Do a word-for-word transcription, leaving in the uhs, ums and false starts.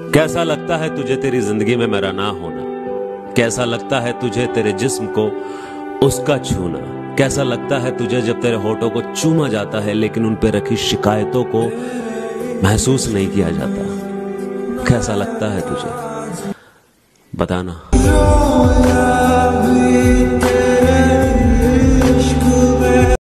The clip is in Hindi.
कैसा लगता है तुझे तेरी जिंदगी में मेरा ना होना? कैसा लगता है तुझे तेरे जिस्म को उसका छूना? कैसा लगता है तुझे जब तेरे होठों को चूमा जाता है लेकिन उन पे रखी शिकायतों को महसूस नहीं किया जाता? कैसा लगता है तुझे? बताना।